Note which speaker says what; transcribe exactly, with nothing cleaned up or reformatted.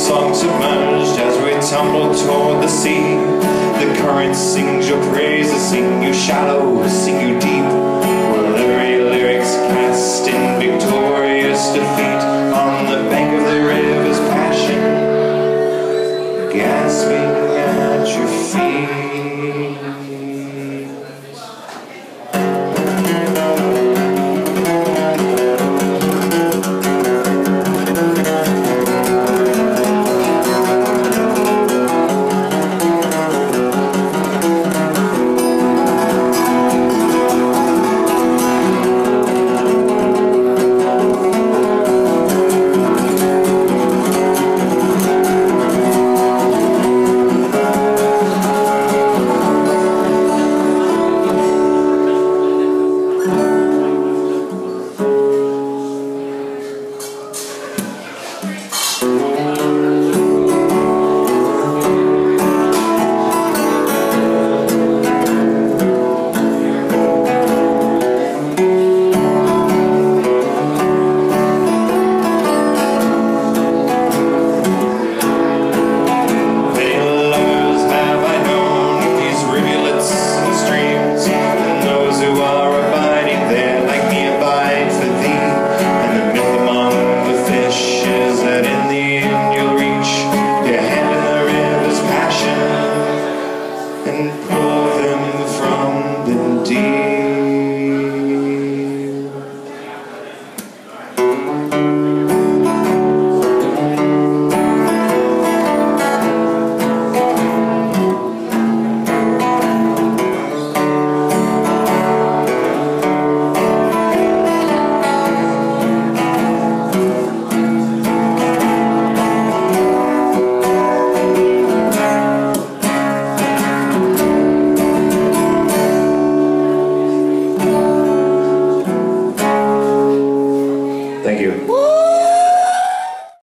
Speaker 1: song submerged as we tumble toward the sea. The current sings your praises, sing you shallow, sing you deep. Will every lyric's cast in victorious defeat on the bank of the river's passion, gasping at your feet.